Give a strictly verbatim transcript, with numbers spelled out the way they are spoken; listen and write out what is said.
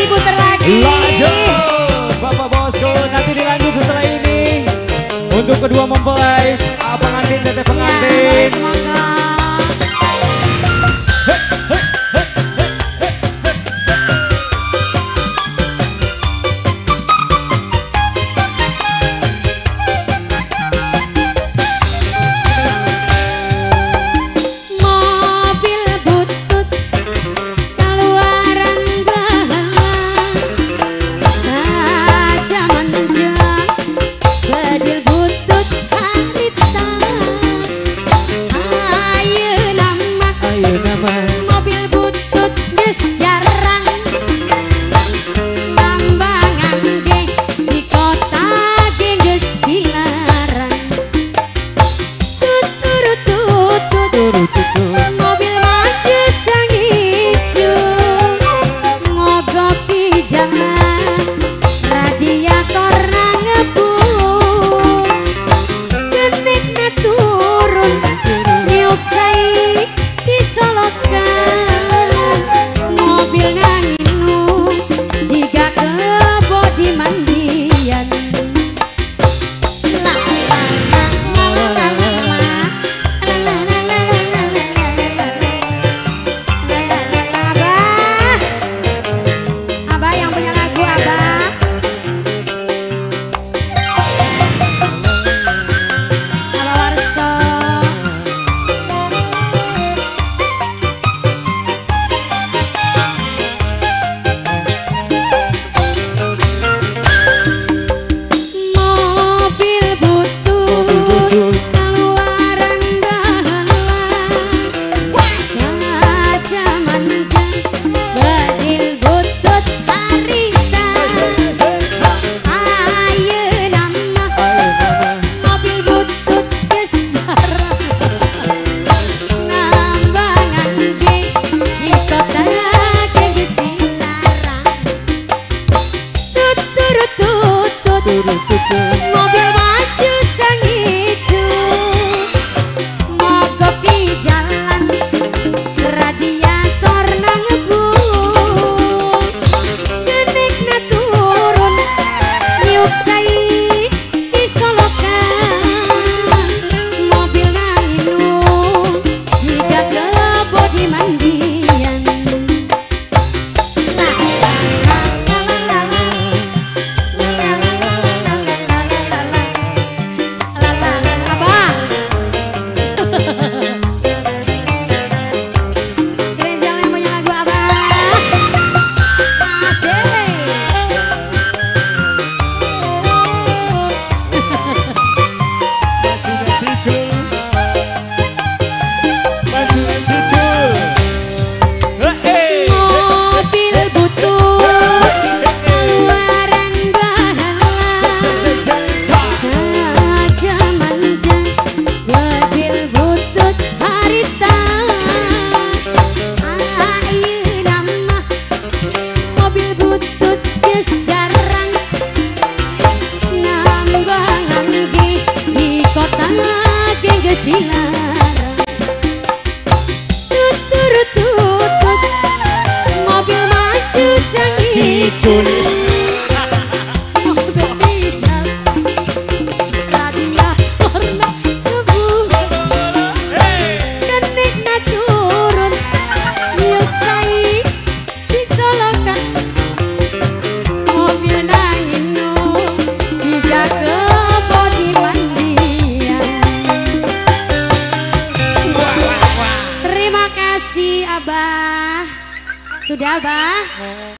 diputer lagi. Lanjut, Bapak Bosku, nanti dilanjut setelah ini. Untuk kedua mempelai, ah, pengantin, teteh pengantin. Ya, semoga. Mobil maju canggih mogok di jalan, radiator nang ngebul, genek na turun, niup cai disolokan, mobil nang inung jika kebo di mandian. Mobil maju canggih mobil di jalan, radiator nang ngebul, genek na turun, niup cai disolokan, mobil nang inung jika kebo di mandian. Terima kasih Abah. Sudah Abah?